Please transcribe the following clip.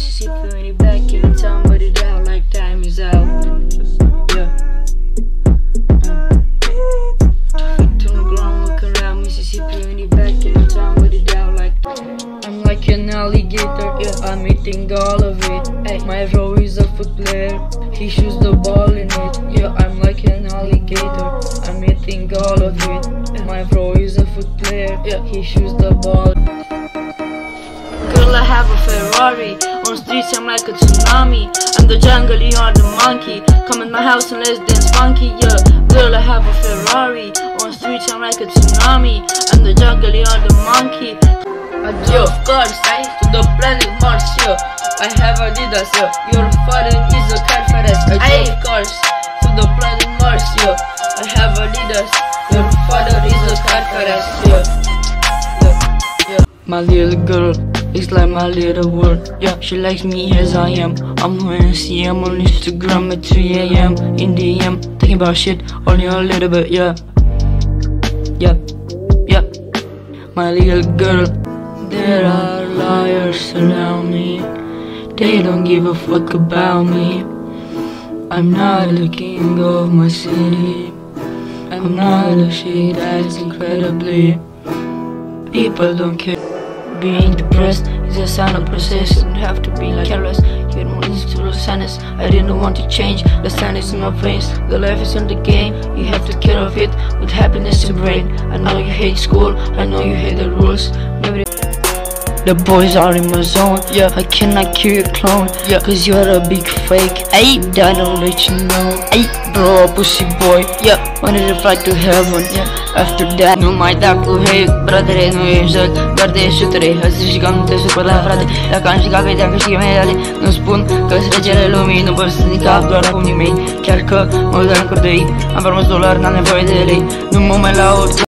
Mississippi when you back in the town, but it out like time is out. Yeah. Feet on the ground, look around. Mississippi when you back in the town, but it out like. I'm like an alligator, yeah. I'm eating all of it. Ay, my bro is a foot player. He shoots the ball in it. Yeah, I'm like an alligator. I'm eating all of it. My bro is a foot player. Yeah, he shoots the ball. Girl, I have a Ferrari. On streets I'm like a tsunami. I'm the jungle, you are the monkey. Come in my house and let's dance funky, yeah. Girl, I have a Ferrari. On streets I'm like a tsunami. I'm the jungle, you are the monkey. I drove cars to the planet Mars, yeah. I have Adidas, yeah. Your father is a car fast. I drove cars to the planet Mars, yeah. I have Adidas. Your father is a car fast, yeah. My little girl is like my little world, yeah. She likes me as I am. I'm who I see, I'm on Instagram at 3 AM in the AM, thinking about shit only a little bit, yeah. Yeah, yeah. My little girl. There are liars around me. They don't give a fuck about me. I'm not the king of my city. I'm not a shit that's incredibly. People don't care. Being depressed is a sign of process. You don't have to be like careless. You don't need to lose sadness. I didn't want to change. The sadness in my veins. The life is in the game. You have to care of it with happiness in brain. I know you hate school. I know you hate the rules. Maybe the boys are in my zone, yeah. I cannot kill your clone, yeah. Cause you're a big fake, ayy. I don't let you know, ayy. Bro, pussy boy, yeah. Wanted to fly to heaven, yeah. After that, nu mai da cu hate. Bradere, nu e joc, doar de șutere. Azi jigam, nu te supăr la frate. Dacă am jucat, vedeam că știi medale. Nu spun că-s regele lumii. Nu pot să din cap doar acum nimeni. Chiar că mă doar în cur de ei. Am rămas $, n-am nevoie de lei. Nu mă mai laud.